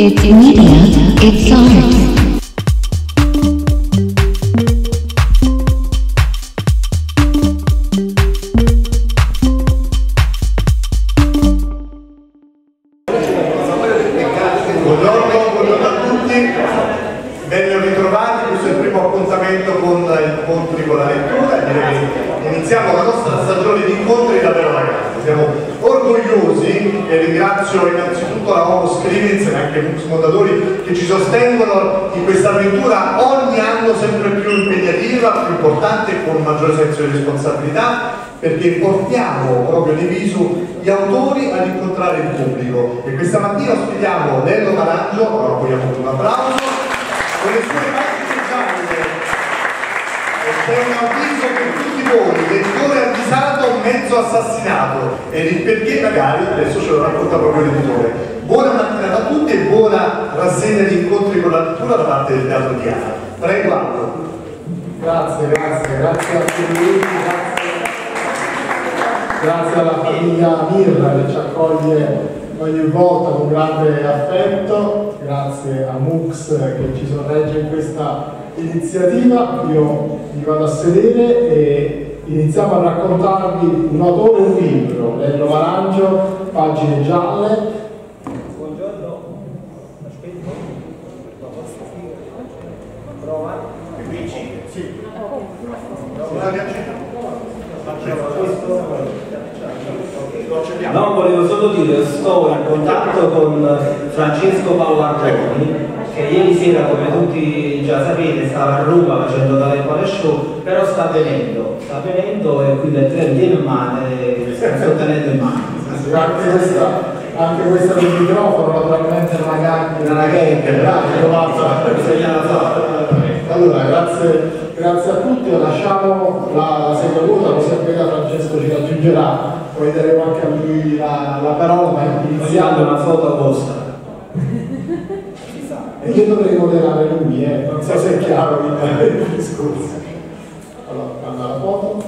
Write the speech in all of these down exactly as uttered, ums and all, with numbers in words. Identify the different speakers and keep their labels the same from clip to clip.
Speaker 1: It's media, it's art.
Speaker 2: Iniziamo la nostra stagione di incontri davvero ragazzi, siamo orgogliosi e ringrazio innanzitutto la Homo Scrivens e anche Mux Mondadori che ci sostengono in questa avventura ogni anno sempre più impegnativa, più importante e con un maggiore senso di responsabilità, perché portiamo proprio nei visu gli autori ad incontrare il pubblico. E questa mattina ospitiamo Lello Marangio, ora vogliamo un applauso, con le sue pagine gialle. C'è un avviso per tutti voi, lettore avvisato, mezzo assassinato, e il perché magari adesso ce lo racconta proprio l'editore. Buona mattinata a tutti e buona rassegna di incontri con la lettura da parte del Teatro di Ana. Prego Aldo.
Speaker 3: Grazie, grazie, grazie a tutti, grazie, grazie alla famiglia Mirra che ci accoglie ogni volta con grande affetto, grazie a Mux che ci sorregge in questa iniziativa. Io mi vado a sedere e iniziamo a raccontarvi un autore e un libro, Lello Marangio, Pagine gialle.
Speaker 4: Buongiorno, aspetta, prova. Sì. No, volevo solo dire, sto in contatto con Francesco Pallaroni, che ieri sera, come tutti già sapete, stava a Roma facendo tale quale show, però sta venendo, sta venendo e quindi il treno viene in mano e sto tenendo in mano.
Speaker 3: Anche questa, anche questa del microfono, naturalmente non la
Speaker 4: Non la
Speaker 3: gag,
Speaker 4: bisogna fare.
Speaker 3: Allora, grazie, grazie a tutti, lasciamo la, la sedia vuota, così appena Francesco ci raggiungerà, poi daremo anche a lui la, la parola, ma iniziamo
Speaker 4: una foto vostra.
Speaker 3: E io dovrei moderare lui, eh? Non so se è chiaro il discorso. Allora, manda la foto.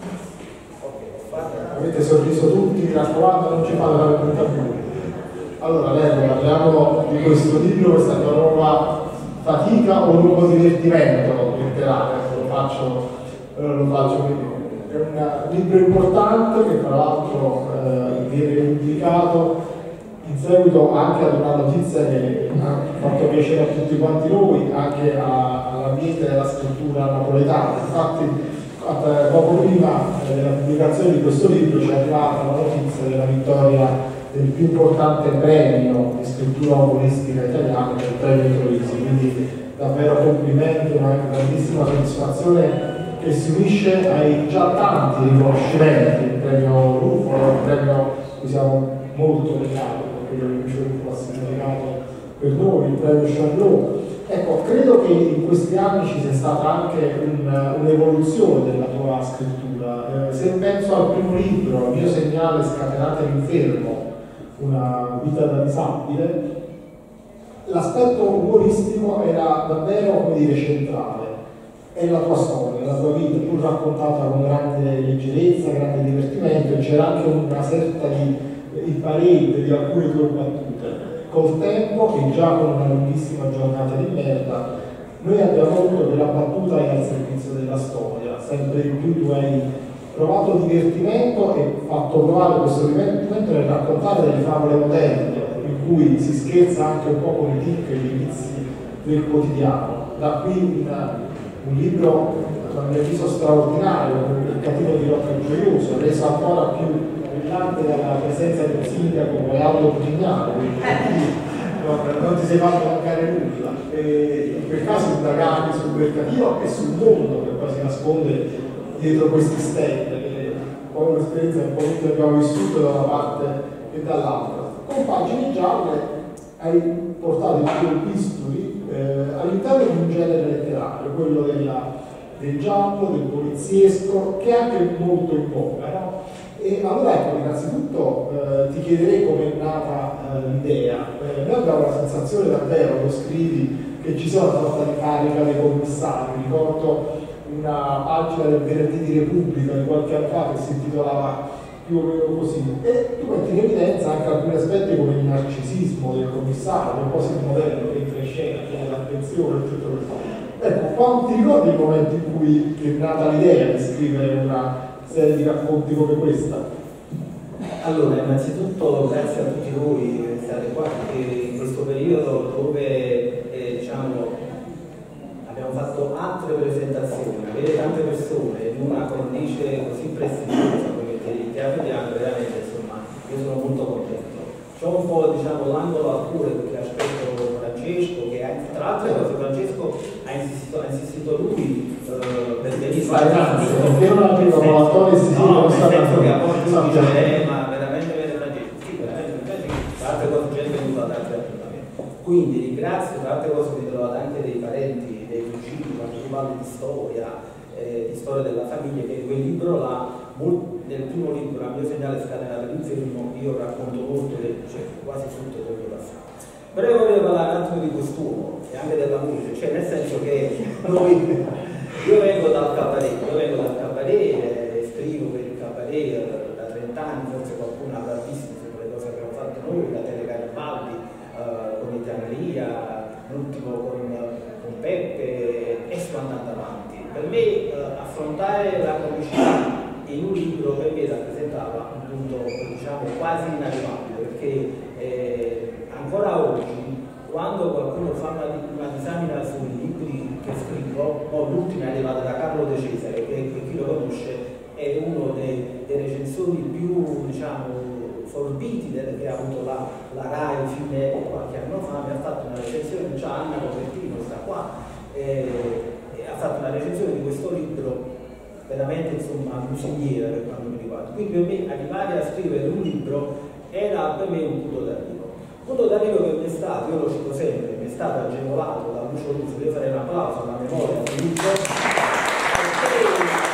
Speaker 3: Avete sorriso tutti, mi raccomando, non ci fate la venuta più. Allora, Lello, parliamo di questo libro, questa tua nuova fatica o nuovo divertimento letterario, lo faccio, eh, lo faccio vedere. È un libro importante che tra l'altro eh, viene pubblicato in seguito anche ad una notizia che ha fatto piacere a tutti quanti noi, anche all'ambiente della scrittura napoletana. Infatti poco prima della pubblicazione di questo libro ci è arrivata la notizia della vittoria del più importante premio di scrittura umoristica italiana, che è il premio Troisi, quindi davvero complimenti, una grandissima soddisfazione che si unisce ai già tanti riconoscimenti, il premio Ruffolo, il premio cui siamo molto legati, perché il premio Ruffolo ha significato per noi, il premio Charlot. Ecco, credo che in questi anni ci sia stata anche un'evoluzione della tua scrittura. Eh, se penso al primo libro, Il mio segnale scatenato all'infermo, una vita da disabile, l'aspetto umoristico era davvero, come dire, centrale. È la tua storia, la tua vita, pur raccontata con grande leggerezza, grande divertimento, e c'era anche una certa di, di parete di alcune tue battute. Col tempo, e già con una lunghissima giornata di merda, noi abbiamo avuto che la battuta è al servizio della storia. Sempre di più tu hai provato divertimento e fatto provare questo divertimento nel raccontare delle favole moderne, in cui si scherza anche un po' con i tic e i vizi del quotidiano. Da qui un, un libro, a mio avviso, straordinario, Il cattivo di Rocca Gioioso, reso ancora più brillante dalla presenza del sindaco Aldo Pugignano, non ti sei fatto mancare nulla. E in quel caso indagare sul mercatino e sul mondo che poi si nasconde dietro questi stand, che poi un'esperienza un po' che abbiamo vissuto da una parte e dall'altra. Con Pagine gialle hai portato i tuoi epistoli eh, all'interno di un genere letterario, quello della, del giallo, del poliziesco, che è anche molto in voga, no? E allora ecco, innanzitutto eh, ti chiederei come è nata eh, l'idea. Eh, noi abbiamo la sensazione davvero, lo scrivi, che ci sia una sorta di carica dei commissari. Ricordo una pagina del Venerdì di Repubblica di qualche anno fa che si intitolava più o meno così. E tu metti in evidenza anche alcuni aspetti come il narcisismo del commissario, un po' il modello che entra in scena, tiene l'attenzione, tutto questo. Ecco, quando ti ricordi il momento in cui è nata l'idea di scrivere una serie di racconti come questa?
Speaker 4: Allora, innanzitutto grazie a tutti voi che state qua, perché in questo periodo dove eh, diciamo, abbiamo fatto altre presentazioni, avere tante persone in una cornice così prestigiosa come il Teatro Bianco, veramente insomma, io sono molto contento. C'ho un po' diciamo l'angolo al cuore perché aspetto Francesco, che ha, tra l'altro Francesco ha insistito, ha insistito lui eh, per venire
Speaker 3: a fare perché non arriva con l'attore si
Speaker 4: no, nel senso che a
Speaker 3: volte
Speaker 4: volte dice eh, ma veramente vede Francesco, sì, veramente Francesco, tra altre cose gente è venuta ad altri appuntamenti. Quindi ringrazio, tra altre cose mi trovate anche dei parenti, dei cugini, quando si parla di storia, eh, di storia della famiglia, che in quel libro là, nel primo libro, A mio segnale scatenato l'inferno, io racconto molto, del, cioè quasi tutto del mio passato. Però io voglio parlare un attimo di quest'uomo e anche della musica, cioè nel senso che noi, io vengo dal cabaret, io vengo dal cabaret, scrivo per il cabaret da trent'anni, forse qualcuno avrà visto le cose che abbiamo fatto noi, la Tele Garibaldi, uh, con Italia, l'ultimo con, con Peppe e sto andando avanti. Per me uh, affrontare la comicità in un libro per me rappresentava un punto diciamo quasi inarrivabile, perché eh, ancora oggi quando qualcuno fa una, una disamina sui libri che scrivo, o l'ultima è arrivata da Carlo De Cesare, che per chi lo conosce è uno dei, dei recensori più diciamo forbiti del, che ha avuto la, la RAI fine qualche anno fa, mi ha fatto una recensione, già Anna Copertino sta qua, eh, e ha fatto una recensione di questo libro veramente insomma lusinghiera per quanto mi riguarda. Quindi per me arrivare a scrivere un libro era per me un punto d'arrivo. Un punto d'arrivo che mi è stato, io lo cito sempre, mi è stato agevolato da Lucio Russo, io farei un applauso alla memoria di Lucio, perché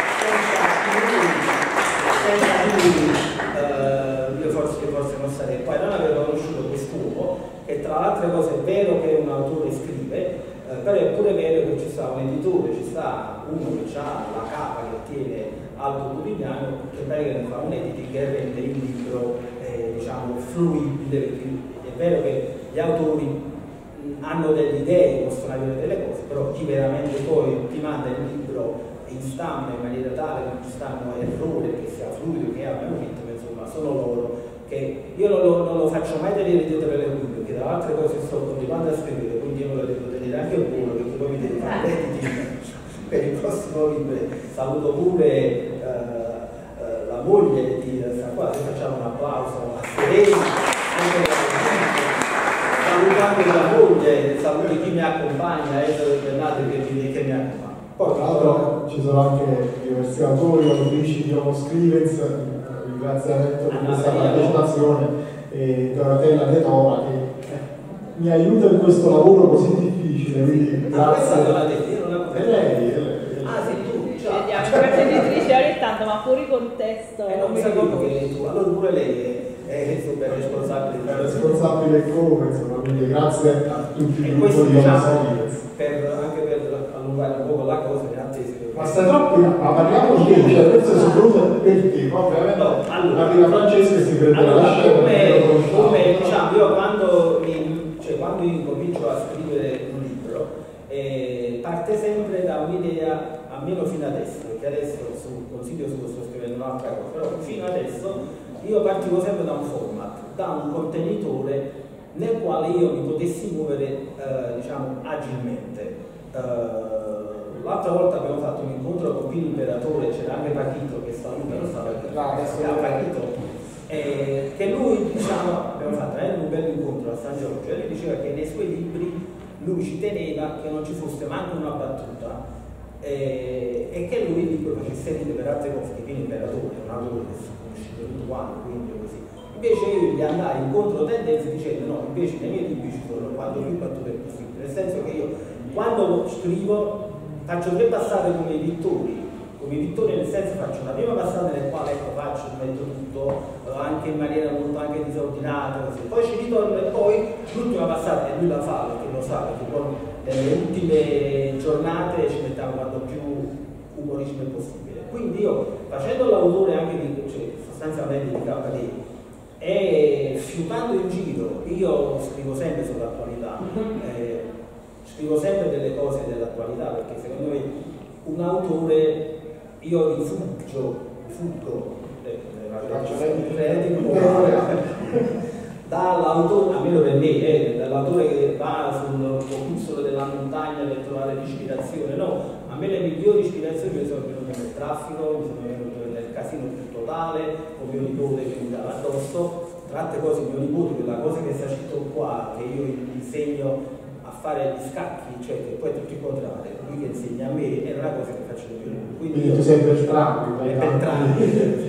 Speaker 4: senza lui, eh, io forse, forse non sarei qua, non avevo conosciuto quest'uomo, che tra le altre cose è vero che un autore scrive, Eh, però è pure vero che ci sta un editore, ci sta uno che ha la capa che tiene Alto Quotidiano, che praticamente fa un editing che rende il libro eh, diciamo fruibile, perché è vero che gli autori mh, hanno delle idee, possono avere delle cose, però chi veramente poi ti manda il libro in stampa in maniera tale che non ci stanno errori, che sia fluido, che abbia un ritmo, insomma sono loro che io non lo, non lo faccio mai tenere dietro le quinte, perché da altre cose sto continuando a scrivere, quindi io me lo devo tenere anche il buono, perché poi mi devo fare per il prossimo libro. Saluto pure eh, eh, la moglie di sta qua, facciamo un applauso a Serena, saluto anche la moglie, saluto chi mi accompagna, Ettore Bernardo che mi, che mi accompagna.
Speaker 3: Poi tra l'altro ci sono anche diversi autori, autrici di Homo Scrivens, ringraziamento per questa partecipazione, e Donatella De Tova che mi aiuta in questo lavoro così difficile, quindi grazie.
Speaker 4: È
Speaker 3: lei,
Speaker 4: ah sì, tu,
Speaker 5: ci vediamo in casa editrice ogni tanto, ma fuori contesto.
Speaker 4: Eh, non mi sa che tu, allora pure lei è, è super responsabile.
Speaker 3: È responsabile come, insomma, quindi grazie a tutti i
Speaker 4: gruppi
Speaker 3: di
Speaker 4: diciamo,
Speaker 3: Homo
Speaker 4: per, anche per allungare un po' la cosa, in attesa.
Speaker 3: Ma stai troppo, ma parliamo di te, cioè questo è soprattutto per te, ovviamente no, allora, arriva Francesco e si prende
Speaker 4: allora,
Speaker 3: la scena.
Speaker 4: Come, come diciamo, io quando, mi, cioè, quando io comincio a scrivere un libro, eh, parte sempre da un'idea, almeno fino adesso, perché adesso sul consiglio su sto scrivendo un'altra cosa, però fino adesso io partivo sempre da un format, da un contenitore nel quale io mi potessi muovere eh, diciamo agilmente. Uh, L'altra volta abbiamo fatto un incontro con Pino Imperatore, c'era anche Pachito che saluta, non stava Pachito, eh, che lui diciamo abbiamo fatto eh, un bel incontro a San Giorgio e lui diceva che nei suoi libri lui ci teneva che non ci fosse manco una battuta eh, e che lui il libro facesse ridere per altre cose, che Pino Imperatore è un autore che si conosce tutto quanto, quindi così. Invece io gli andai incontro tendenze dicendo no, invece nei miei libri ci sono quanto più battute possibile, nel senso che io quando scrivo faccio tre passate come i pittori, come i pittori nel senso faccio una prima passata nel quale ecco, faccio, metto tutto anche in maniera molto anche disordinata, così. Poi ci ritorno e poi l'ultima passata che lui la fa, perché lo sa, perché poi nelle ultime giornate ci mettiamo quanto più umorismo possibile. Quindi io, facendo l'autore anche di, cioè, sostanzialmente di K D e fiutando in giro, io scrivo sempre sull'attualità, eh, scrivo sempre delle cose dell'attualità, perché secondo me un autore, io rifuggo, rifuggo eh, dall'autore, almeno per me, eh, dall'autore che va sul cucuzzolo della montagna per trovare l'ispirazione, no, a me le migliori ispirazioni mi sono venute nel traffico, mi sono venute nel casino più totale, con mio nipote che mi dava addosso, tra altre cose mio nipote, quella cosa che sta scritto qua, che io insegno a fare gli scacchi, cioè che poi è tutto il contrario, lui che insegna a me è una cosa che faccio più lungo.
Speaker 3: Quindi, quindi tu sei per Trump,
Speaker 4: per Trump.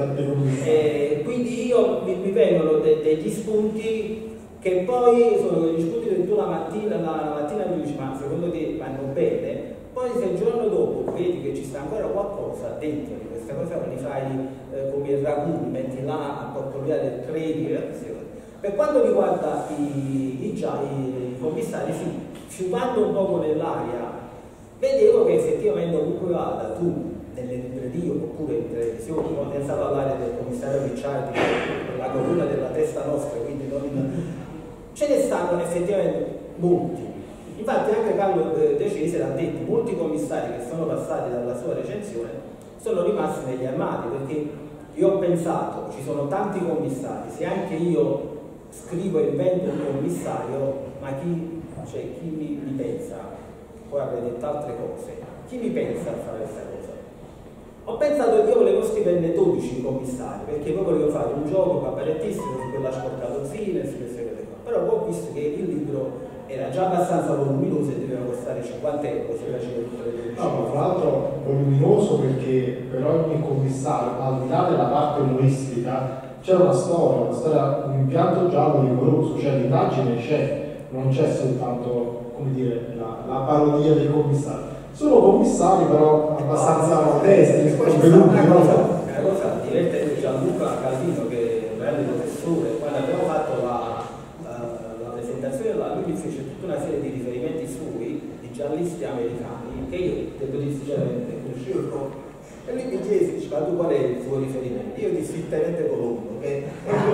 Speaker 4: E quindi io mi, mi vengono de, degli spunti che poi sono degli spunti che tu la mattina, la, la mattina mi dici ma secondo te vanno bene, poi se il giorno dopo vedi che ci sta ancora qualcosa dentro di questa cosa, li fai eh, come il ragù, li metti là a portoriare tre di reazione. Per quanto riguarda i, i, già, i, i commissari, sì, sciupando un poco nell'aria, vedevo che effettivamente ovunque vada tu, nelle librerie oppure in televisione, senza parlare del commissario Ricciardi, la colonna della testa nostra, quindi non... ce ne stanno effettivamente molti. Infatti anche Carlo De Cesare ha detto molti commissari che sono passati dalla sua recensione sono rimasti negli armadi, perché io ho pensato, ci sono tanti commissari, se anche io scrivo e invento un commissario, ma chi, cioè, chi mi, mi pensa? Poi avrei detto altre cose, chi mi pensa a fare questa cosa? Ho pensato che io volevo scriverne dodici commissari, perché poi volevo fare un gioco cabarettissimo su quella sporcatozzina e su queste cose qua. Però poi ho visto che il libro era già abbastanza voluminoso e doveva costare cinquanta euro se faceva tutte le dodici.
Speaker 3: No, ma tra l'altro voluminoso perché per ogni commissario, al di là della parte umoristica, c'è una storia, una storia, un impianto giallo rigoroso, cioè l'immagine c'è, non c'è soltanto, come dire, la, la parodia dei commissari. Sono commissari però abbastanza onesti, svenuti,
Speaker 4: una
Speaker 3: no?
Speaker 4: cosa, una cosa divertente, Gianluca Calvino, che è un grande professore, quando abbiamo fatto la, la, la presentazione, lui mi fece tutta una serie di riferimenti sui, di giallisti americani, che io, devo dire sinceramente, conoscevo. E lui mi chiese, diceva, tu qual è il tuo riferimento? Io dissi il tenente Colombo, che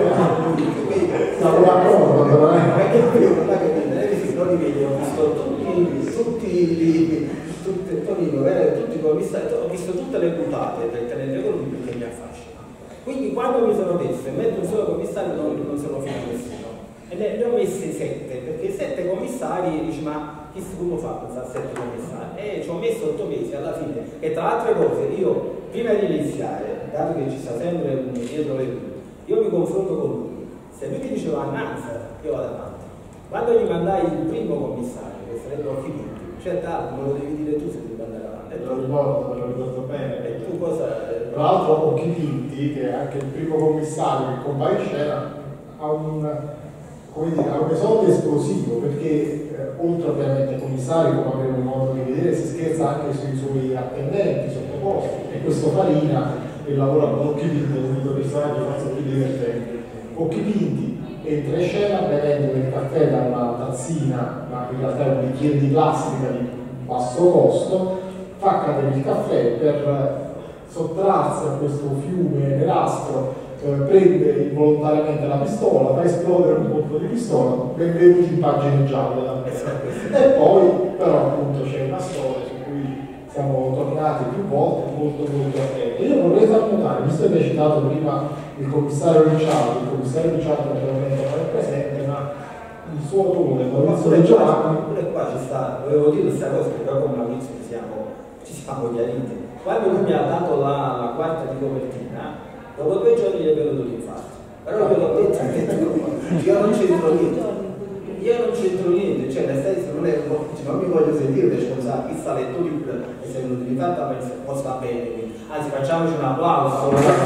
Speaker 3: stavo d'accordo, non è?
Speaker 4: Perché io non è che non li vedi, ho visto tutti, tutti, tutti, Tonino, tutti i commissari, ho visto tutte le puntate del tenente Colombo che mi affascina. Quindi quando mi sono detto, se metto un solo commissario non, non sono fino a nessuno. E ne, ne ho messi sette, perché sette commissari, dici, ma chi come fa a pensare a sette commissari? E ci ho messo otto mesi alla fine. E tra altre cose, io, prima di iniziare, dato che ci sta sempre uno dietro le due, io mi confronto con lui. Se lui mi diceva annanza, io vado avanti. Quando gli mandai il primo commissario, che sarebbe Occhipinti, cioè tanto, me lo devi dire tu se devi andare avanti.
Speaker 3: Me lo ricordo, me lo ricordo bene.
Speaker 4: E tu cosa...
Speaker 3: Tra l'altro Occhipinti, che è anche il primo commissario che compare in scena, ha un... come dire, ha un esordio esplosivo, perché eh, oltre ovviamente ai commissari, come avremo modo di vedere, si scherza anche sui suoi attendenti, sottoposti, e questo Farina, che lavora con Occhipinti, è un dei personaggi forse più divertenti. Occhipinti entra in scena bevendo del caffè da una tazzina, ma in realtà è un bicchiere di plastica di basso costo, fa cadere il caffè per sottrarsi a questo fiume nerastro. Eh, prende involontariamente la pistola, fa esplodere un colpo di pistola, benvenuti in pagine gialle da e poi però appunto c'è una storia su cui siamo tornati più volte molto molto attenti. Io vorrei far notare, visto che hai citato prima il commissario Ricciardi, il commissario Ricciardi naturalmente non è presente, ma il suo autore, Maurizio De Giovanni.
Speaker 4: Pure qua ci sta, volevo dire questa cosa che però con Maurizio ci siamo, ci siamo chiariti. Quando lui mi ha dato la, la quarta di copertina, dopo due giorni gli è venuto l'infarto. Però io l'ho detto, io non c'entro niente. Io non c'entro niente, cioè nel senso non è cioè, non mi voglio sentire responsabile, chi sta letto il libro e se è venuto l'infarto a me non sta bene, quindi. Anzi facciamoci un applauso.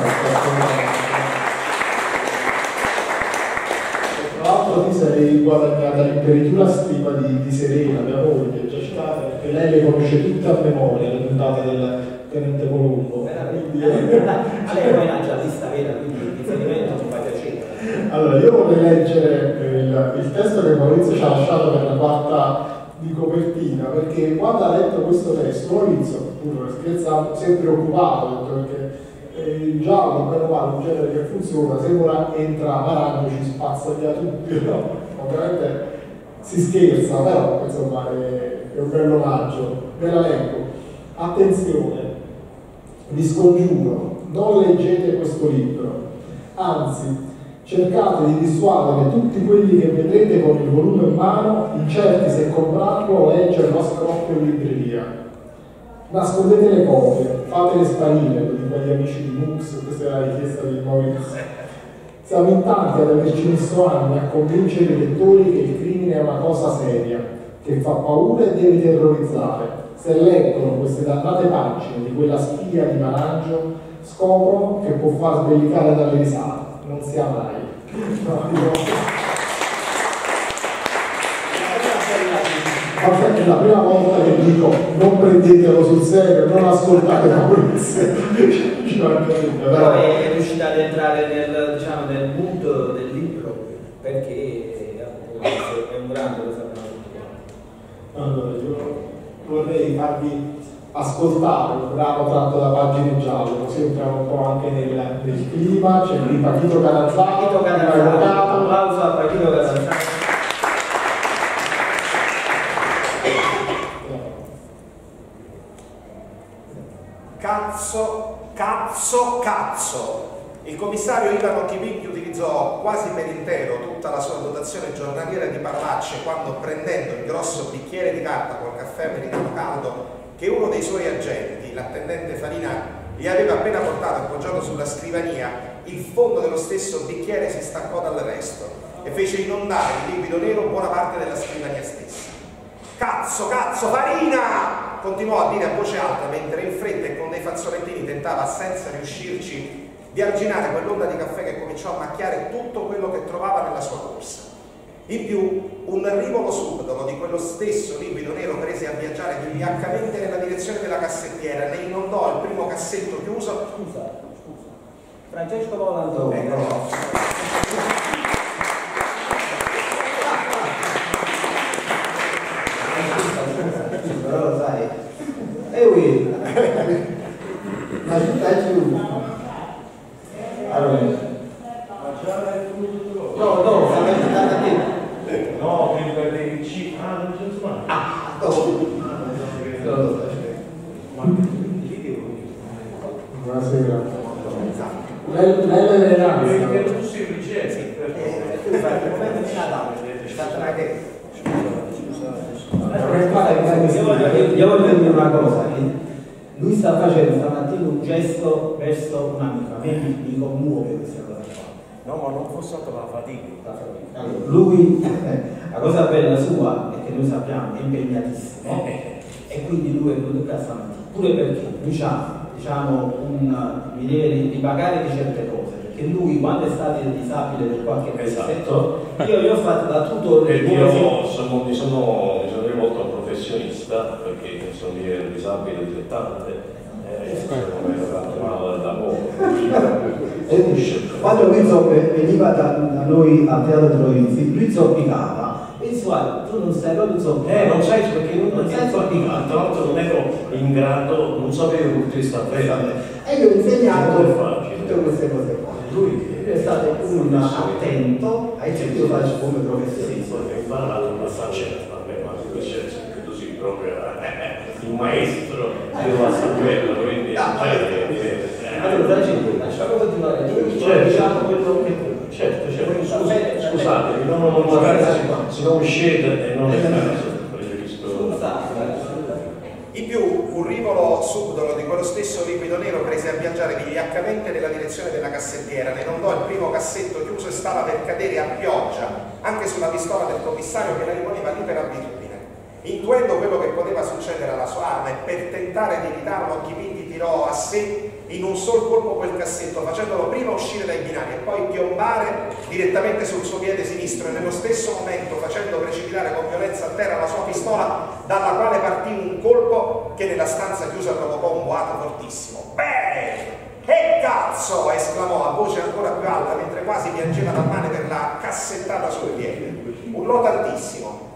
Speaker 3: Tra l'altro ti sei guadagnata l'imperitura stima di, di Serena, mia moglie, già citata, perché lei le conosce tutte a memoria, le puntate del Tenente Colombo.
Speaker 4: Quindi, a lei poi è una giallista vera, quindi il riferimento mi fa piacere.
Speaker 3: Allora, io vorrei leggere il, il testo che Maurizio ci ha lasciato per la quarta di copertina, perché quando ha letto questo testo Maurizio, appunto, scherzando, si è preoccupato, perché eh, il giallo, per male, un genere che funziona, se ora entra Maragno ci spazza via tutti, no? Ovviamente si scherza, però insomma è, è un bel omaggio. Ve la leggo. Attenzione, vi scongiuro, non leggete questo libro, anzi cercate di dissuadere tutti quelli che vedrete con il volume in mano, incerti se comprarlo o leggerlo a scrocchio in libreria. Nascondete le copie, fatele sparire, lo dico agli amici di Mux, questa è la richiesta di Maurizio. Siamo in tanti ad averci messo anni a convincere i lettori che il crimine è una cosa seria, che fa paura e deve terrorizzare. Se leggono queste dannate pagine di quella spia di Marangio, scoprono che può far sbellicare dalle risate. Non sia mai. No, dico... È la prima volta che dico non prendetelo sul serio, non ascoltate Maurizio.
Speaker 4: Però è riuscita ad entrare nel, diciamo, nel mood del libro, perché è un grande, lo sappiamo tutti.
Speaker 3: Allora, io vorrei farvi ascoltare un brano tratto da Pagine Gialle, così entriamo un po' anche nel, nel clima. C'è qui Pachito Catanzaro,
Speaker 4: Pachito Catanzaro, applauso a Pachito Catanzaro.
Speaker 6: Cazzo, cazzo, cazzo! Il commissario Ivano Chivicchi utilizzò quasi per intero tutta la sua dotazione giornaliera di parolacce quando, prendendo il grosso bicchiere di carta col caffè americano caldo che uno dei suoi agenti, l'attendente Farina, gli aveva appena portato appoggiato sulla scrivania, il fondo dello stesso bicchiere si staccò dal resto e fece inondare di liquido nero buona parte della scrivania stessa. Cazzo, cazzo, Farina! Continuò a dire a voce alta mentre in fretta e con dei fazzolettini tentava, senza riuscirci, di arginare quell'onda di caffè che cominciò a macchiare tutto quello che trovava nella sua corsa. In più, un rivolo subdolo di quello stesso liquido nero prese a viaggiare vigliaccamente nella direzione della cassettiera, ne inondò il primo cassetto chiuso.
Speaker 4: Scusa, scusa. Francesco Volantone.
Speaker 6: Ecco.
Speaker 4: Però lo sai. E qui. Ma stai giù. Allora. No, no, sta andando a te.
Speaker 7: No, per le vicine. Ah, non c'è mai.
Speaker 4: Ah, no.
Speaker 3: Buonasera. Lei è l'eleganza.
Speaker 7: È più semplice.
Speaker 4: Tu fai il momento di Natale. Sta che. Io voglio, io voglio dire una cosa, lui sta facendo stamattina un gesto verso un'amica, a me mi, mi commuove questa cosa qua.
Speaker 7: No, ma non fosse stata la fatica.
Speaker 4: Allora, lui, la cosa bella sua è che noi sappiamo, è impegnatissimo, e quindi lui è venuto qua stamattina, pure perché lui ha, diciamo, un, mi deve ripagare di certe cose. Che lui quando è stato disabile per qualche mesetto, esatto. io gli ho fatto da tutore.
Speaker 7: Perché io sono, mi, sono, mi sono rivolto a un professionista, perché sono disabile di settanta e non mi fatto male da poco.
Speaker 4: Quando lui veniva da, da noi al teatro di Troisi, lui zoppicava e diceva, tu non sai proprio zoppicare.
Speaker 7: Eh, non sai perché non,
Speaker 4: non sai zoppicare.
Speaker 7: tra l'altro non ero in grado, non sapevo che ti sta bene.
Speaker 4: E io ho insegnato tutte queste cose qua. Lui è stato un attento, hai sentito fare come professionista.
Speaker 7: Ho imparato una faccetta a me, ma questo è così proprio il maestro della sapere, quindi
Speaker 4: allora lasciamo continuare, diciamo quello che
Speaker 7: certo, certo. Scusate, non, non, magari si non scende e non è caso, preferisco.
Speaker 6: In più, un rivolo subdolo di quello stesso liquido nero prese a viaggiare vigliaccamente nella direzione della cassettiera, ne inondò il primo cassetto chiuso e stava per cadere a pioggia anche sulla pistola del commissario che la riponeva lì per abitudine. Intuendo quello che poteva succedere alla sua arma e per tentare di evitarlo Chivicchi tirò a sé in un sol colpo quel cassetto, facendolo prima uscire dai binari e poi piombare direttamente sul suo piede sinistro e nello stesso momento facendo precipitare con violenza a terra la sua pistola, dalla quale partì un colpo che nella stanza chiusa provocò un boato fortissimo. Beh! Che cazzo! Esclamò a voce ancora più alta mentre quasi piangeva da male per la cassettata sul piede. Urlò tantissimo.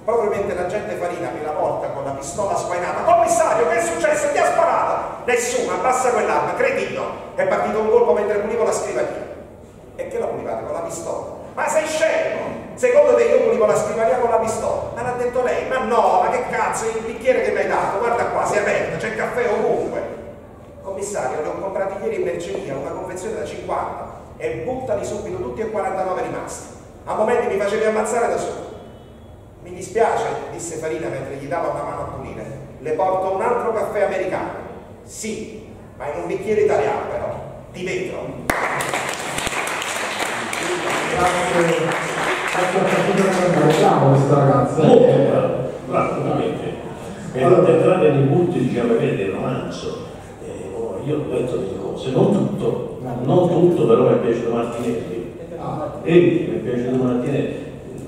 Speaker 6: Proprio mentre l'agente Farina apre la porta con la pistola sguainata: commissario, che è successo? Chi ha sparato? Nessuno, abbassa quell'arma, cretino! È partito un colpo mentre pulivo la scrivania. E che la pulivate con la pistola? Ma sei scemo! Secondo te io pulivo la scrivania con la pistola? Ma l'ha detto lei: ma no, ma che cazzo, il bicchiere che mi hai dato, guarda qua, si è aperto, c'è caffè ovunque. Commissario, li ho comprati ieri in merceria, una confezione da cinquanta, e buttali subito tutti e quarantanove rimasti. A momenti mi facevi ammazzare da solo. Mi dispiace, disse Farina mentre gli dava una mano a pulire. Le porto un altro caffè americano. Sì, ma in un bicchiere italiano però, di vetro.
Speaker 3: Grazie, grazie a tutti, ringraziamo questa ragazza.
Speaker 7: Molto bravo, bravo, veramente. E allora, per entrare nei punti, diciamo, del romanzo, eh, oh, io ho letto delle cose, non tutto, non tutto, però mi è piaciuto Martinelli.
Speaker 3: Ah.
Speaker 7: E mi è piaciuto Martinelli.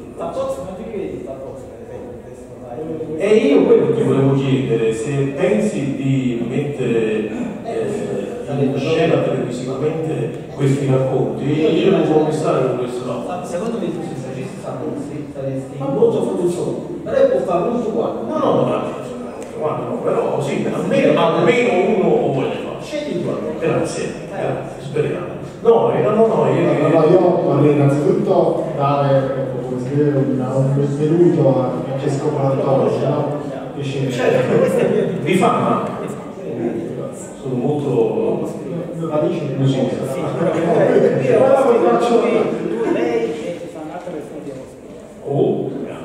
Speaker 7: E io quello ti volevo chiedere, se pensi di mettere eh, in scena televisivamente questi racconti, io non può pensare questo no.
Speaker 4: Secondo me tu se facessi Saponzi saresti molto frustoso, però può fare molto uguale.
Speaker 7: No, no, no, no, però sì, almeno, almeno uno lo voglio fare.
Speaker 4: Scegli tu.
Speaker 7: Grazie, grazie, speriamo. No, no, no, no, io...
Speaker 3: No, no, io vorrei innanzitutto dare un benvenuto a Francesco Palantori, no?
Speaker 7: Certo, vi fa, ma sono molto musicista.
Speaker 4: Lei e un'altra persona di
Speaker 7: Oh,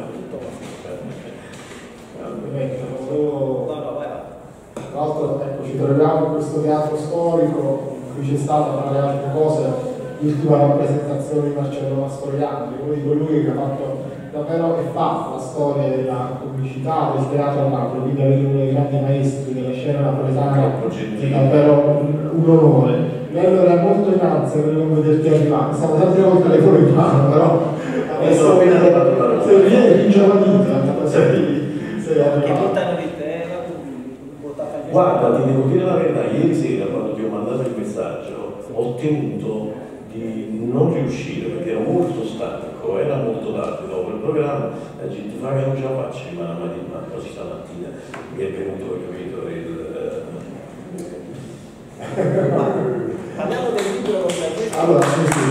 Speaker 3: tra l'altro, ecco, ci troviamo in questo teatro storico in cui c'è stata, tra le altre cose, l'ultima rappresentazione di Marcello Mastroianni, uno di colui che ha fatto davvero e fa la storia della comicità del teatro a Napoli, quindi avere uno dei grandi maestri della scena napoletana è davvero un, un onore. Lei era molto in ansia per non vederti arrivare, stavo sempre col telefono in mano, però adesso sei vieni ringiovanita, sei, sei arrivato.
Speaker 7: Guarda, ti devo dire la verità, ieri sera quando ti ho mandato il messaggio ho temuto di non riuscire perché ero molto stanco, era molto tardi dopo il programma, la gente fa che non ce la faccio, ma la mattina, così stamattina mi è venuto, capito, il...
Speaker 4: Parliamo del libro.
Speaker 3: Allora, sì, sì,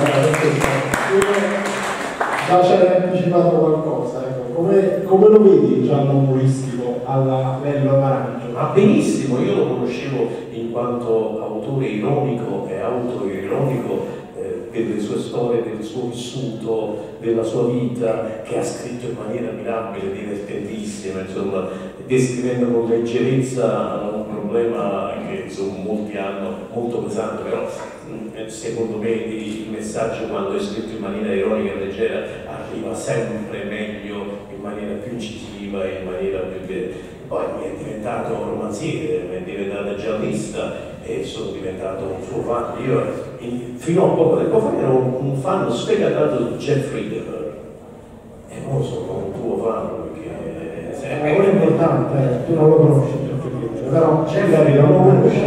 Speaker 3: già ci hai anticipato qualcosa, ecco. Come, come lo vedi il giallo umoristico alla Lello Arancio?
Speaker 7: Ma benissimo, io lo conoscevo in quanto autore ironico e autoironico eh, per le sue storie, del suo vissuto, della sua vita, che ha scritto in maniera mirabile, divertentissima, insomma, descrivendo con leggerezza un problema che insomma molti hanno, molto pesante, però secondo me il messaggio quando è scritto in maniera ironica e leggera arriva sempre meglio, in maniera più incisiva, in maniera più... Poi mi è diventato romanziere, mi è diventato giallista e sono diventato un suo fan. Io fino a poco tempo fa ero un fan sfegatato di Jeff Friedler e ora sono un tuo fan perché
Speaker 3: è una cosa importante, tu non lo conosci Jeff Friedler, però Jeffrey non lo conosci,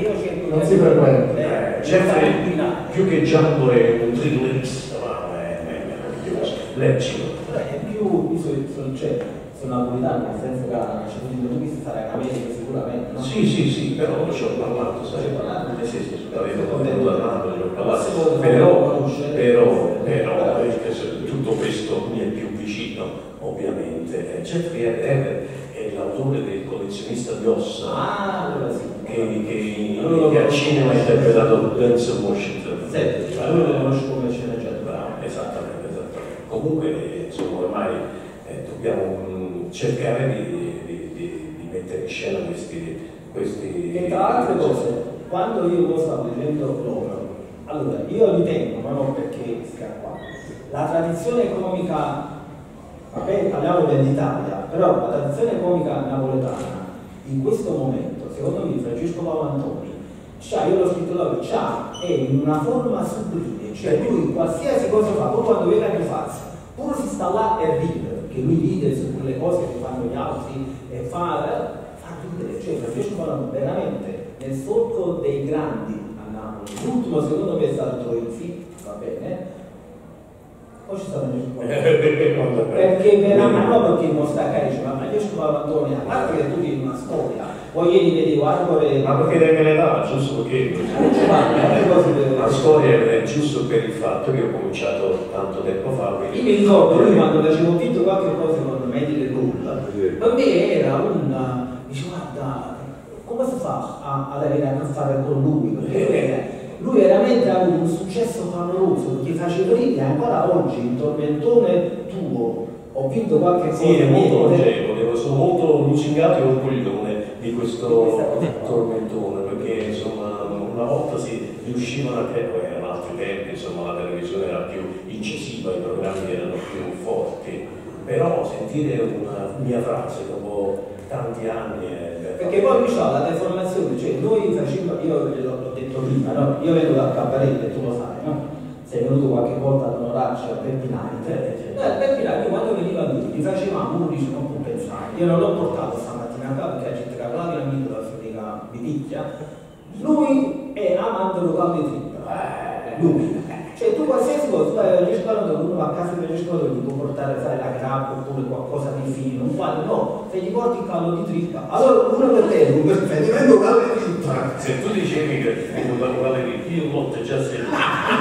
Speaker 3: non si frequenta.
Speaker 7: Eh, Jeffrey più che Giallo è un thrillerista, ma è meraviglioso, leggilo.
Speaker 4: È più, io sono certo. Napolitano, nel senso che tu mi sarai in America sicuramente, no?
Speaker 7: Sì, sì, sì, però ci ho parlato, sai, eh sì, sì, avevo contento da Napoli, ci ho parlato, però, però, però, eh, tutto questo mi è più vicino, ovviamente. Jeffrey Ever è l'autore del Collezionista di ossa,
Speaker 4: ah, sì.
Speaker 7: che, che, che al cinema ha interpretato Denzel Washington.
Speaker 4: Sì, cioè lui lo conosco come sceneggiatore.
Speaker 7: Bravo, esattamente, esattamente. Comunque, insomma, ormai eh, dobbiamo cercare di, di, di, di mettere in scena questi, questi...
Speaker 4: E tra altre cose, quando io lo stavo leggendo loro, allora io ritengo, ma non perché sia qua, la tradizione economica, vabbè parliamo dell'Italia, però la tradizione economica napoletana in questo momento, secondo me Francesco Paolantoni, c'ha, io l'ho scritto da lui, c'ha, è in una forma sublime, cioè lui qualsiasi cosa fa, poi quando viene a rifazza, pure si sta là e ride, che lui ride su quelle cose che fanno gli altri e fa, fa ridere, cioè Francesco Paolantoni veramente nel solco dei grandi a Napoli. L'ultimo secondo me è stato Troisi, va bene, poi ci stanno perché per la no, perché non sta carico, ma io ci parlo Antonio, a parte che tu tieni una storia, poi ieri vedevo Arcore.
Speaker 7: Ma perché me ne dà, giusto perché la storia è giusto per il fatto che ho cominciato tanto tempo fa.
Speaker 4: Io mi ricordo lui quando facevo vinto qualche cosa con Medical Group, per me era un dice guarda come si fa a, ad avere a che fare con lui, perché lui veramente ha avuto un successo clamoroso, perché faceva ridere ancora oggi, il tormentone tuo, ho vinto qualche cosa.
Speaker 7: Sì, è molto longevo, sono molto lusingato e orgoglione di questo tormentone, perché insomma una volta si riuscivano a creare, erano altri tempi, insomma la televisione era più incisiva, i programmi erano più forti, però sentire una mia frase dopo tanti anni è...
Speaker 4: Perché poi lui c'ha la deformazione, cioè noi facciamo, io l'ho detto prima, no? Io vengo dal Cabaret, tu lo sai, no? Sei venuto qualche volta ad onorarci al Baby Night, no, al Baby Night quando veniva lui, gli facevamo, uno dice non può pensare, io non l'ho portato stamattina qua perché la gente che parlava era amico della sua Biticchia, lui è amante locale di trippa, lui. Cioè tu qualsiasi cosa, tu vai al risparmio, uno va a casa del risparmio, ti può portare sai, la grappa oppure qualcosa di fino, un quadro, no, se gli porti il callo di trippa, allora uno per te, uno per te, diventa un callo di trippa.
Speaker 7: Se tu dicevi che vengo da un callo di trippa, io volte già sentito.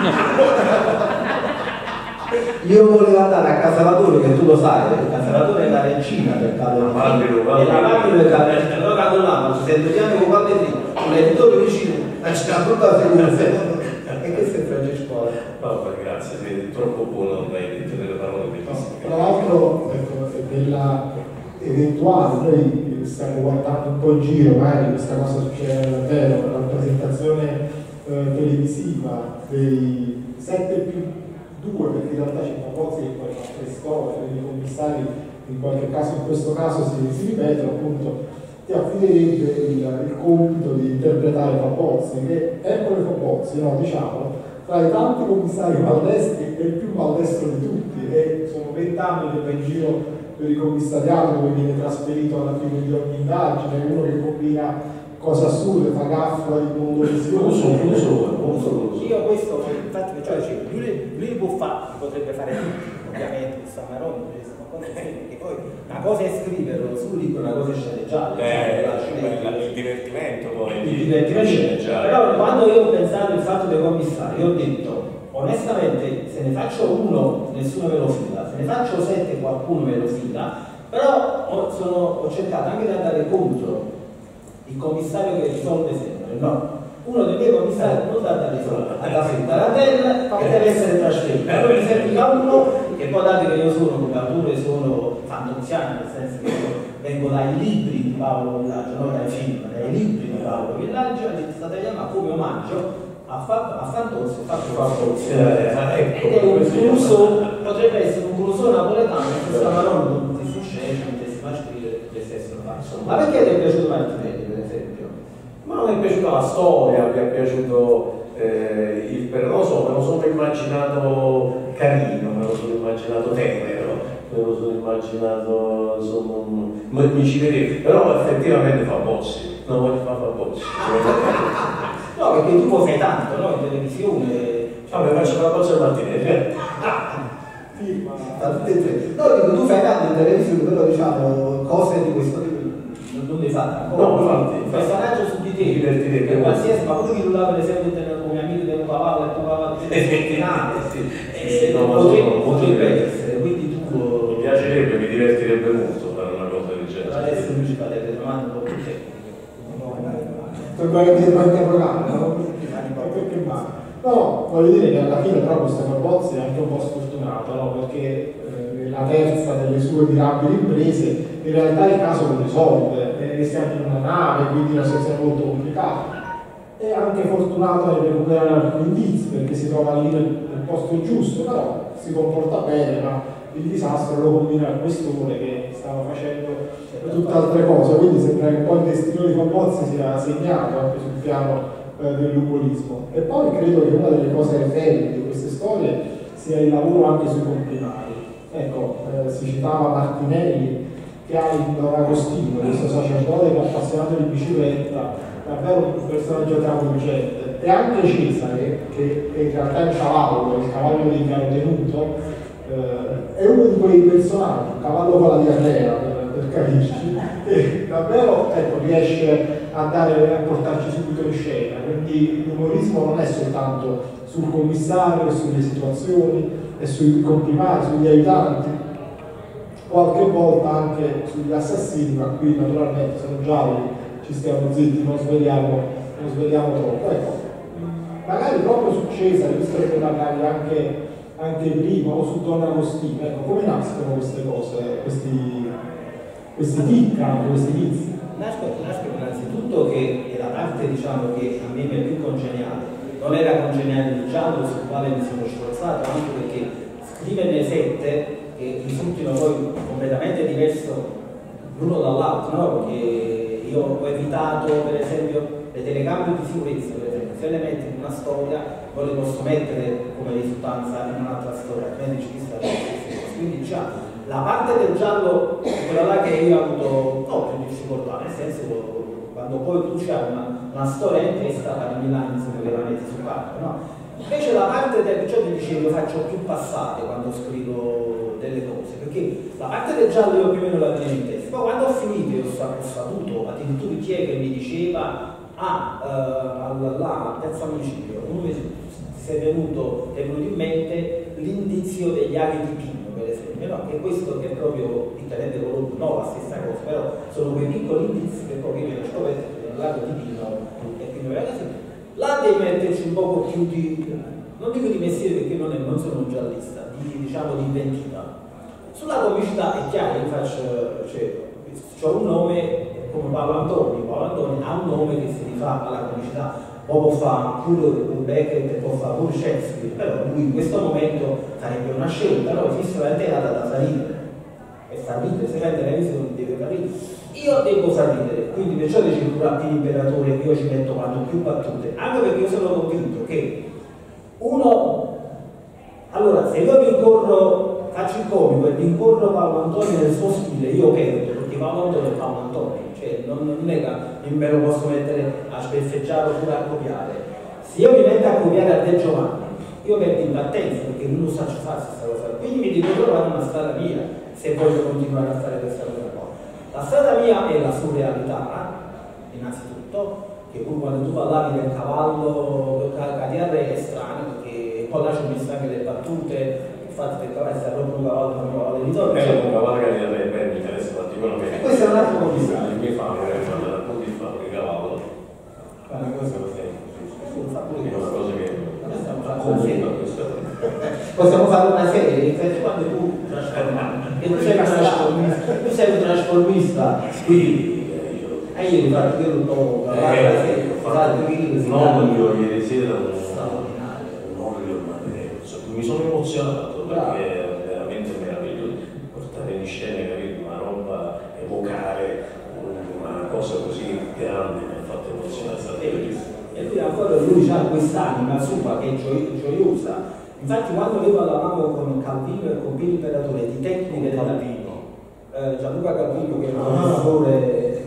Speaker 4: Io volevo andare a Casalatore, che tu lo sai, perché Casalatore è la regina del callo di trippa, è la madre del callo di trippa, allora callo là, se entriamo con callo di trippa, un editore vicino, la città tutta la e questo è Francesco.
Speaker 7: Vabbè, grazie, sei troppo buono, mi hai detto delle parole bellissime.
Speaker 3: Tra l'altro, ecco, della eventuale, noi stiamo guardando un po' in giro, magari questa cosa succede davvero, la rappresentazione eh, televisiva dei sette più due, perché in realtà c'è una Pozzi che poi fa tre storie, i commissari in qualche caso, in questo caso si, si ripetono, appunto ti affiderebbe il, il compito di interpretare Fabozzi, che Ercole Fabozzi, no, diciamo, tra i tanti commissari maldestri è il più maldestro di tutti, e sono vent'anni che va in giro per il commissariato dove viene trasferito alla fine di ogni indagine, uno che combina cose assurde, fa gaffa di mondo
Speaker 4: visioso. Io questo, infatti, cioè, lui, lui può fare, potrebbe fare tutto, ovviamente, Samarone, perché poi una cosa è scriverlo sul libro, una cosa è sceneggiare.
Speaker 6: Eh, cioè, il divertimento poi.
Speaker 4: Il divertimento. Però quando io ho pensato il fatto dei commissari, ho detto, onestamente, se ne faccio uno, nessuno me lo fila, se ne faccio sette, qualcuno me lo fila, però ho, sono, ho cercato anche di andare contro il commissario che risolve sempre, no? Uno dei miei commissari non dà da risolvere, ha da la che deve essere trasferito. Allora mi serviva uno che poi date che io sono come autore, sono fantoziano, nel senso che vengo dai libri di Paolo Villaggio, non dai film, dai libri di Paolo Villaggio, è stata chiamata come omaggio a, a Fantozzi, fatto Fantozzi. Ed è un flusso, potrebbe essere un flusso napoletano, che stava non tutti si sceglie, non si fa scrivere le stesse cose. Ma perché ti è piaciuto Martinelli, per esempio?
Speaker 7: Ma mi è piaciuta la storia, mi è piaciuto eh, il perroso, me lo sono immaginato carino, me lo sono immaginato tenero, me lo sono immaginato, insomma, mi, mi ci vedevo, però effettivamente fa bossi, non voglio fare fa bossi.
Speaker 4: No, perché tu poi fai tanto, no? In televisione.
Speaker 7: Vabbè, faccio la cosa Martinelli.
Speaker 3: Sì, ma...
Speaker 4: No, dico, tu fai tanto in televisione, però diciamo, cose di questo tipo non devi fare.
Speaker 7: No, infatti.
Speaker 4: Un personaggio su di te,
Speaker 7: divertirete.
Speaker 4: Qualsiasi, ma come tu là per esempio come amico del tuo papà, del tuo papà, potrebbe essere, quindi tu...
Speaker 7: Mi piacerebbe, mi divertirebbe molto fare una cosa del genere.
Speaker 4: Adesso lui ci fa delle domande un po' più tecniche.
Speaker 3: Sembra che ti fai interrogare, no? Perché mai? No, voglio dire che alla fine però questo Fabozzi è anche un po' sfortunato, no? Perché eh, la terza delle sue mirabili imprese in realtà il caso lo risolve, eh, siamo in una nave, quindi una situazione molto complicata. È anche fortunato nel recuperare alcuni indizi perché si trova lì nel, nel posto giusto, però si comporta bene, ma il disastro lo combina al questore che stava facendo tutt'altre cose, quindi sembra che poi il destino di Fabozzi sia segnato anche sul piano eh, dell'umorismo. E poi credo che una delle cose belle di queste storie sia il lavoro anche sui comprimari. Ecco, eh, si citava Martinelli che ha il Don Agostino, questo sacerdote che è appassionato di bicicletta, davvero un personaggio travolgente, e anche Cesare che, che in realtà è un cavallo, il cavallo di Caro Tenuto, eh, è uno di quei personaggi, un cavallo con la diarrea per, per capirci, e davvero ecco, riesce a, dare, a portarci subito in scena, quindi l'umorismo non è soltanto sul commissario e sulle situazioni e sui comprimari, sugli aiutanti, qualche volta anche sugli assassini, ma qui naturalmente sono gialli, ci stiamo zitti, non sveliamo, non sveliamo troppo. Ecco, magari proprio su Cesare, visto che magari anche, anche prima, o su Don Agostino, ecco, come nascono queste cose, questi, questi tic, anche questi vizi?
Speaker 4: Nascono, nascono innanzitutto che è la parte, diciamo, che a me mi è più congeniale. Non era congeniale il giallo sul quale mi sono sforzato, anche perché scriverne sette che risultino poi completamente diverso l'uno dall'altro, no? Perché io ho evitato, per esempio, le telecamere di sicurezza, per esempio, se le metti in una storia, poi le posso mettere come risultanza in un'altra storia, altrimenti ci sta la stessa. Quindi diciamo, la parte del giallo è quella là che io ho avuto no, più difficoltà, nel senso quando poi tu c'hai una, una storia in testa, per Milano che la metti su carta, no? Invece la parte del ciò che dicevo faccio più passate quando scrivo delle cose, perché la parte del giallo io più o meno la tenevo in testa, poi quando ho finito io ho saputo addirittura chi è che mi diceva ah, uh, là, a Piazza Municipio, uno si è venuto, è venuto in mente l'indizio degli aghi di Pino, per esempio, no? Che questo è proprio il tenente volume, no, la stessa cosa, però sono quei piccoli indizi che poi viene scoperto nel lago di Pino e Pino ragazzi. Là devi metterci un poco più di, non dico di mestiere perché non, è, non sono un giallista, di, diciamo di inventiva. Sulla comicità è chiaro, io faccio, cioè, ho un nome come Paolo Antoni, Paolo Antoni ha un nome che si rifà alla comicità, o può fare pure Beckett, può fare pure Shakespeare, però lui in questo momento farebbe una scelta, no? Esiste la teatro da far ridere, e far ridere, se vai in televisione deve far ridere. Io devo far ridere, quindi perciò dicevo pure a Pino Imperatore che io ci metto quanto più battute, anche perché io sono convinto che uno, allora se io vi incorro, faccio il comico e vi incorro Paolo Antonio nel suo stile, io perdo, perché Paolo Antonio è Paolo Antonio, cioè non, non è che me lo posso mettere a speffeggiare oppure a copiare. Se io mi metto a copiare a te Giovanni, io perdo in partenza perché non lo so fare questa cosa, quindi mi devo trovare una strada mia se voglio continuare a fare questa cosa. La strada mia è la surrealità, innanzitutto, che pur quando tu parlavi del cavallo cadiare è strano, perché poi là ci ho messo anche le battute, infatti del cavallo sta proprio un cavallo con un cavallo di ritorno.
Speaker 7: È un cavallo cadiare bene, mi interessa particolarmente.
Speaker 4: E questo è un altro commissario.
Speaker 7: Il mio padre è un po' di fare il cavallo.
Speaker 4: È una cosa che
Speaker 7: è una cosa che
Speaker 4: stiamo facendo una serie. Possiamo fare una serie, infatti quando tu trasformi, tu sei un trasformista, tu sei un trasformista, quindi e io infatti io lo
Speaker 7: non io ieri sera non mi sono emozionato perché è veramente meraviglioso portare in scena, capito, una roba, evocare una cosa così grande, mi ha fatto emozionare.
Speaker 4: E lui ancora lui ha quest'anima sua che è gioiosa. Infatti quando noi parlavamo con Calvino e con Pino Imperatore di tecniche della vino, eh, Gianluca Calvino che è un professore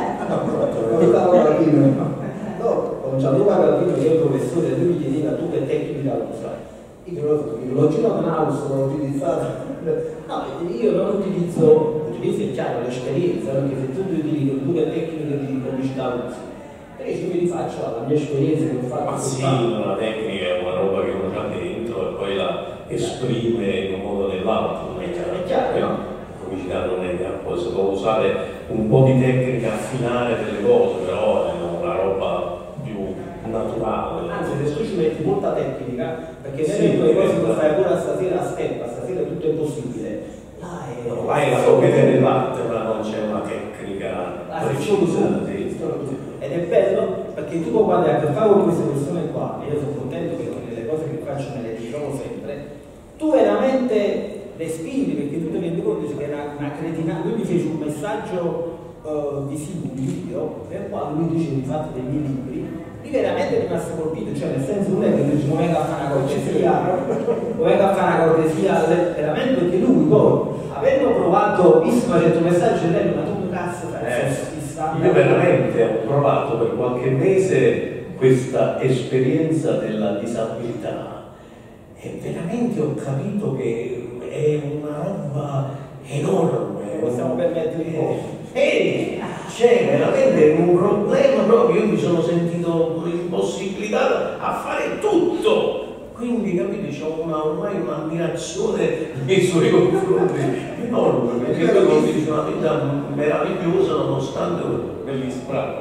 Speaker 4: no, con Gianluca Calvino che è un professore, lui mi chiedeva tu che tecnica usa. Io lo giro con Auso, l'ho utilizzato. No, io non utilizzo, utilizzo è chiaro l'esperienza, perché se tu ti dici tu che tecnica di comicità usi. E io mi rifaccio alla mia esperienza che ho fatto.
Speaker 7: Ma sì, una tecnica è una roba che uno ha dentro e poi la esprime in un modo o nell'altro.
Speaker 4: È chiaro,
Speaker 7: no? La comicità non è che si può usare un po' di tecnica, affinare delle cose, però è una roba più naturale.
Speaker 4: Anzi, se tu ci metti molta tecnica, perché
Speaker 7: sì,
Speaker 4: nelle tue cose
Speaker 7: tu
Speaker 4: lo fai pure stasera a steppa, stasera tutto è possibile. Là è,
Speaker 7: no, là è la commedia dell'arte, ma non c'è una tecnica
Speaker 4: ah,
Speaker 7: precisa.
Speaker 4: Ed è bello perché tu quando hai a che fare con queste persone qua, e io sono contento che le cose che faccio me le ritrovo sempre, tu veramente le spingi perché tu ti rendi conto che era una cretina. Lui mi fece un messaggio uh, visivo, un video, per quale lui dice infatti dei miei libri, lui veramente è rimasto colpito, cioè nel senso non è che dice non venga a fare una cortesia, non venga a fare una cortesia, veramente perché lui poi, avendo provato, visto che il messaggio di lei, ma tu cazzo fai?
Speaker 7: Eh. Io veramente ho provato per qualche mese questa esperienza della disabilità e veramente ho capito che è una roba enorme.
Speaker 4: Possiamo permettere un po'.
Speaker 7: E c'è veramente un problema proprio, io mi sono sentito impossibilitato a fare tutto. Quindi capite, c'ho una, ormai un'ammirazione nei suoi confronti enorme, perché io condivido una vita meravigliosa nonostante bellissima.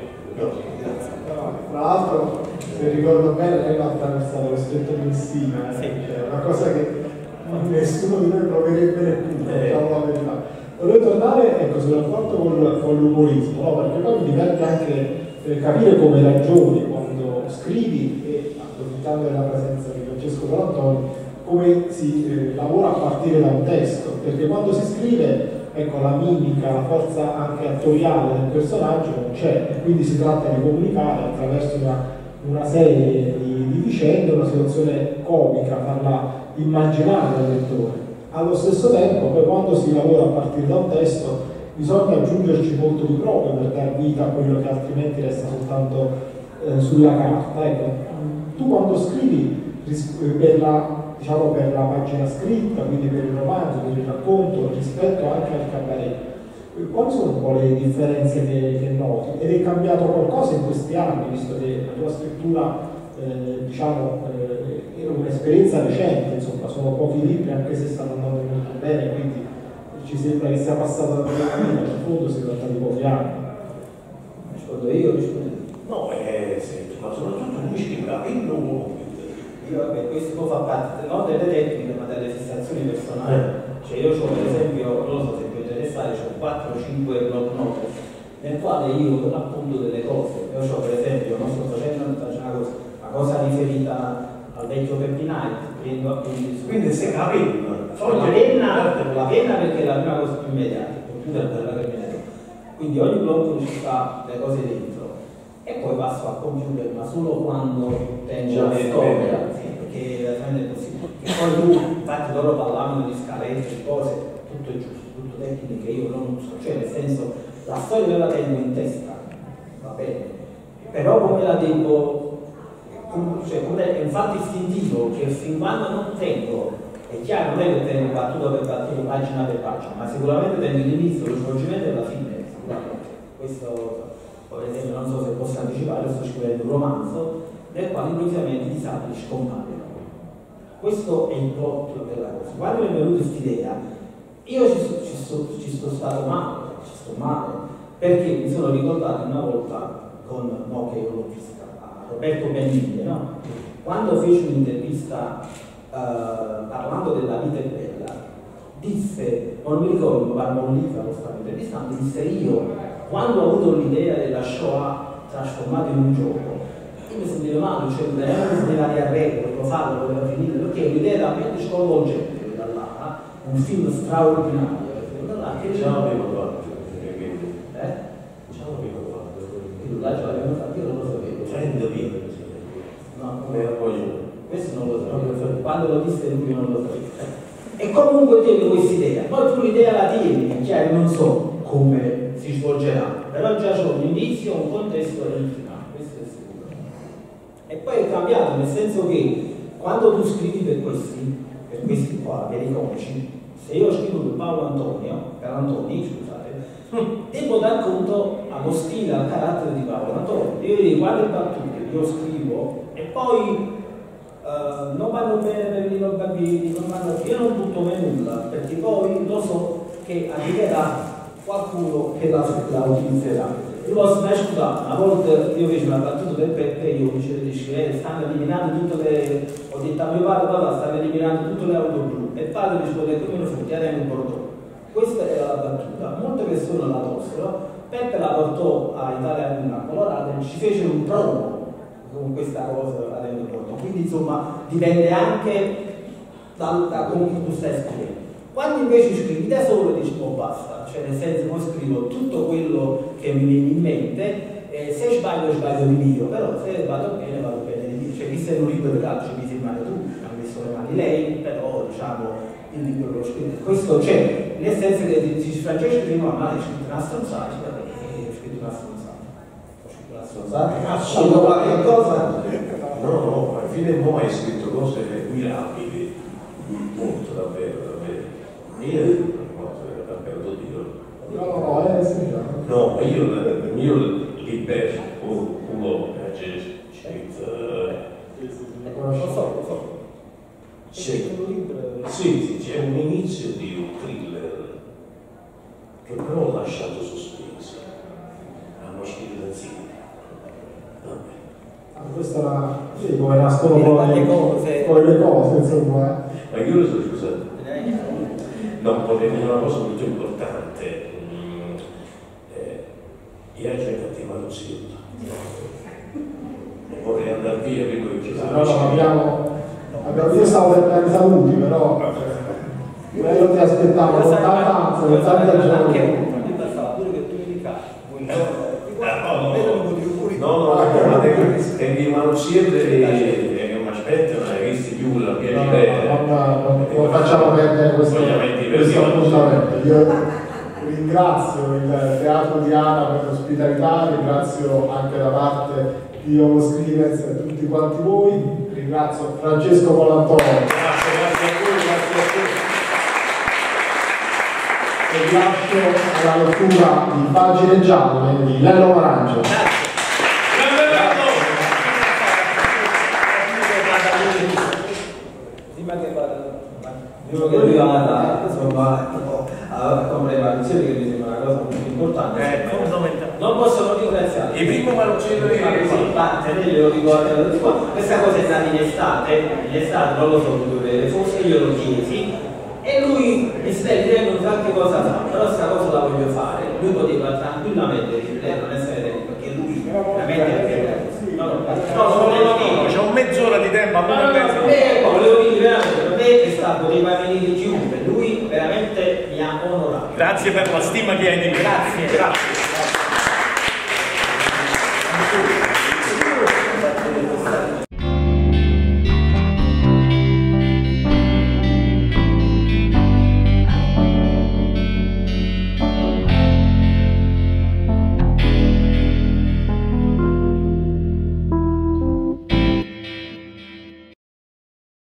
Speaker 3: Tra l'altro, se ricordo bene, lei va a attraversare lo stretto di Messina, eh? Cioè, una cosa che nessuno di noi proverebbe neppure, diciamo la verità. Volevo tornare, ecco, sul rapporto con, con l'umorismo, no? Perché poi mi diverte anche eh, capire come ragioni quando scrivi, e approfittando della presenza di Francesco Colantonio, come si eh, lavora a partire da un testo, perché quando si scrive, ecco, la mimica, la forza anche attoriale del personaggio non c'è, e quindi si tratta di comunicare attraverso una, una serie di, di vicende, una situazione comica, farla immaginare al lettore. Allo stesso tempo, poi quando si lavora a partire da un testo, bisogna aggiungerci molto di proprio per dar vita a quello che altrimenti resta soltanto eh, sulla carta. Ecco, tu quando scrivi per la, diciamo, per la pagina scritta, quindi per il romanzo, per il racconto, rispetto anche al cabaret, quali sono un po' le differenze che, che noti? Ed è cambiato qualcosa in questi anni, visto che la tua scrittura eh, diciamo, eh, è un'esperienza recente, insomma, sono pochi libri, anche se stanno andando molto bene, quindi ci sembra che sia passato da pochi anni, ma in fondo si tratta di pochi anni.
Speaker 4: Rispondo io, rispondo io.
Speaker 7: No, eh, senti, ma soprattutto mi sembra che non.
Speaker 4: Io, vabbè, questo fa parte non delle tecniche, ma delle fissazioni personali.
Speaker 7: Eh.
Speaker 4: Cioè io ho, per esempio, non lo so se puoi interessare, ho quattro cinque block notes nel quale io appunto delle cose. Io ho, per esempio, non sto facendo una cosa, una cosa riferita al vecchio Peppinite, prendo appunti su.
Speaker 7: Quindi se la penna.
Speaker 4: La penna, la penna perché è la prima cosa più immediata, il computer per la camminata. Quindi ogni blocco ci sta le cose dentro. E poi passo al computer, ma solo quando tengo la storia, sì, perché veramente è possibile. E poi tu, infatti loro parlavano di scalette, di cose, tutto è giusto, tutto tecniche che io non uso, cioè nel senso, la storia la tengo in testa, va bene, però come la devo, cioè come è un fatto istintivo che fin quando non tengo, è chiaro, non è che tengo battuta per battuta, pagina per pagina, ma sicuramente tengo l'inizio, lo svolgimento e la fine, sicuramente. Questo, per esempio, non so se posso anticipare, sto scrivendo un romanzo nel quale improvvisamente i disabili scompaiono. Questo è il plot della cosa. Quando mi è venuta questa idea, io ci, so, ci, so, ci sto stato male, ci sto male, perché mi sono ricordato una volta con, no, che io l'ho vista, a Roberto Benigni, no? Quando fece un'intervista uh, parlando della vita è bella, disse, non mi ricordo, ma non lì lo stavo intervistando, disse io, quando ho avuto l'idea della Shoah trasformata in un gioco, io mi sentivo male, cioè veramente mi veniva a regole, lo farlo, voleva finire, perché l'idea era veramente sconvolgente da là, un film straordinario, da là che
Speaker 7: ce l'avevano fatto,
Speaker 4: eh?
Speaker 7: ce l'avevano fatto,
Speaker 4: Io là ce l'avevano fatto, io non lo sapevo.
Speaker 7: trenta vite,
Speaker 4: no,
Speaker 7: no,
Speaker 4: questo non lo sapevo, quando lo disse lui non lo sapevo. E comunque tieni questa idea, poi tu l'idea la tieni, chiaro, non so come si svolgerà, però già c'è un inizio, un contesto e un finale, questo è sicuro. E poi è cambiato, nel senso che quando tu scrivi per questi, per questi qua, per i comici, se io scrivo per Paolo Antonio, per Antoni, scusate, devo dar conto allo stile, al carattere di Paolo Antonio. Io dico quante battute io scrivo e poi uh, non vanno bene per i bambini, non vanno, io non butto mai nulla, perché poi lo so che arriverà qualcuno che la, la utilizzerà. Io posso mai scusare, una volta io feci una battuta del Peppe, io dicevo di scrivere, stanno eliminando tutte le. Ho detto a mio padre, papà, stanno eliminando tutte le auto blu. E il padre risponde, come non futti, adesso un portone. Questa era la battuta, molte persone la tolsero, Peppe la portò a Italia Luna Colorata e ci fece un promo con questa cosa adesso un portone. Quindi insomma dipende anche da, da come tu stai scrivendo. Quando invece scrivi da solo dici oh basta, cioè nel senso poi scrivo tutto quello che mi viene in mente, e se sbaglio sbaglio di mio, però se vado bene vado bene di mio. Cioè chi sei un libro di calcio mi si male tu, ha messo le mani lei, però diciamo il libro l'ho scritto. Questo c'è, nel senso che dici Francesco di no, ma hai scritto una stronzata, vabbè, ho scritto una stronzata. Ho scritto una stronzata, assolutamente qualche cosa.
Speaker 7: No, no, alla fine mo hai scritto cose mirabili, molto davvero. Io no, perdo Dio.
Speaker 3: No, no, no, eh, sì,
Speaker 7: no, ma io il mio libero, uno c'è
Speaker 3: non so, lo so.
Speaker 7: sì, sì, c'è un inizio di un thriller che però ho lasciato sospeso. Hanno scritto insieme.
Speaker 3: Questa era, sì, come nascono poi le cose, poi le cose, insomma.
Speaker 7: Ma io lo so, scusate. No, volevo dire una cosa molto importante. Mm, eh, io ho cercato ma non si vorrei andare via prima che ci sia.
Speaker 3: No, no, abbiamo, abbiamo, io stavo per dare i saluti, però eh, io ti aspettavo con tanta ansia, con tanta gioia.
Speaker 4: Io pensavo pure che tu mi dica.
Speaker 7: No, no, ma devi mano sempre e non mi aspettano, hai visto più la mia idea.
Speaker 3: Non, non facciamo perdere questo, questo appuntamento. Io ringrazio il Teatro Diana per l'ospitalità, ringrazio anche da parte di Homo Scrivens e tutti quanti voi, ringrazio Francesco Colantonio.
Speaker 7: Grazie, grazie a voi, grazie a te.
Speaker 3: E vi lascio alla lettura di Pagine Gialle di Lello Marancio.
Speaker 4: Prima che lui vada insomma a comprare variazioni che mi sembra una cosa molto importante,
Speaker 6: è fondamentale.
Speaker 4: Non possono ringraziare.
Speaker 6: Il primo Maruccello di
Speaker 4: parte io lo ricordo, questa cosa è stata in estate, in estate non lo so dove fosse, io lo chiesi e lui mi sta dicendo tante cose fa, però questa cosa la voglio fare. Lui poteva tranquillamente ripetere, non essere tempo, perché lui veramente no, no, no,
Speaker 6: c'è un mezz'ora di tempo, ma non penso.
Speaker 4: Ecco, volevo dire veramente, per me è stato poteva venire chiunque, lui veramente mi ha onorato.
Speaker 6: Grazie per la stima che hai di me.
Speaker 4: Grazie,
Speaker 6: grazie.